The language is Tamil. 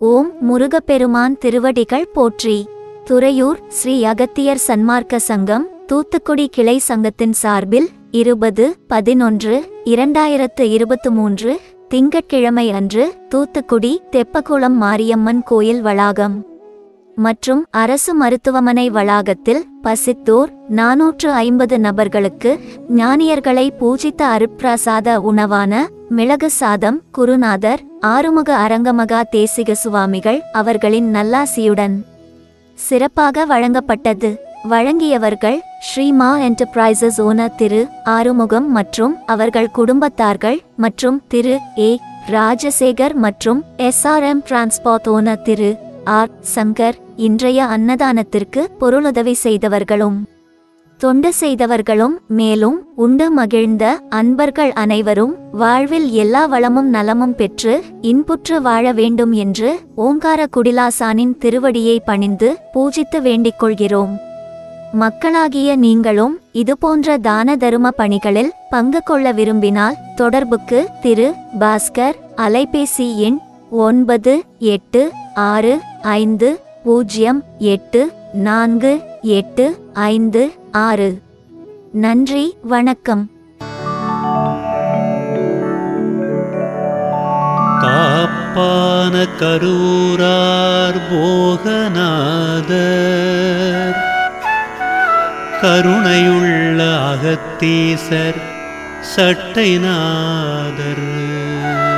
ஓம் முருகப்பெருமான் திருவடிகள் போற்றி. துறையூர் ஸ்ரீ அகத்தியர் சன்மார்க்க சங்கம் தூத்துக்குடி கிளை சங்கத்தின் சார்பில் 20-11-2023 திங்கட்கிழமை அன்று தூத்துக்குடி தெப்பக்குளம் மாரியம்மன் கோயில் வளாகம் மற்றும் அரசு மருத்துவமனை வளாகத்தில் பசித்தோர் 450 நபர்களுக்கு ஞானியர்களை பூஜித்த அருட்பிரசாத உணவான மிளகு சாதம் குருநாதர் ஆறுமுக அரங்கமகா தேசிக சுவாமிகள் அவர்களின் நல்லாசியுடன் சிறப்பாக வழங்கப்பட்டது. வழங்கியவர்கள் ஸ்ரீமா என்டர்பிரைசஸ் ஓனர் திரு ஆறுமுகம் மற்றும் அவர்கள் குடும்பத்தார்கள் மற்றும் திரு ஏ ராஜசேகர் மற்றும் எஸ்ஆர்எம் டிரான்ஸ்போர்ட் ஓனர் திரு ஆர் சங்கர். இன்றைய அன்னதானத்திற்கு பொருளுதவி செய்தவர்களும் தொண்டு செய்தவர்களும் மேலும் உண்டு மகிழ்ந்த அன்பர்கள் அனைவரும் வாழ்வில் எல்லா வளமும் நலமும் பெற்று இன்புற்று வாழ வேண்டும் என்று ஓங்கார குடிலாசானின் திருவடியை பணிந்து பூஜித்து வேண்டிக் கொள்கிறோம். மக்களாகிய நீங்களும் இதுபோன்ற தான தரும பணிகளில் பங்கு கொள்ள விரும்பினால் தொடர்புக்கு திரு பாஸ்கர், அலைபேசி எண் 9850848556. நன்றி, வணக்கம். காப்பான கரூரார் போகநாதர், கருணையுள்ள அகத்தீசர் சட்டைநாதர்.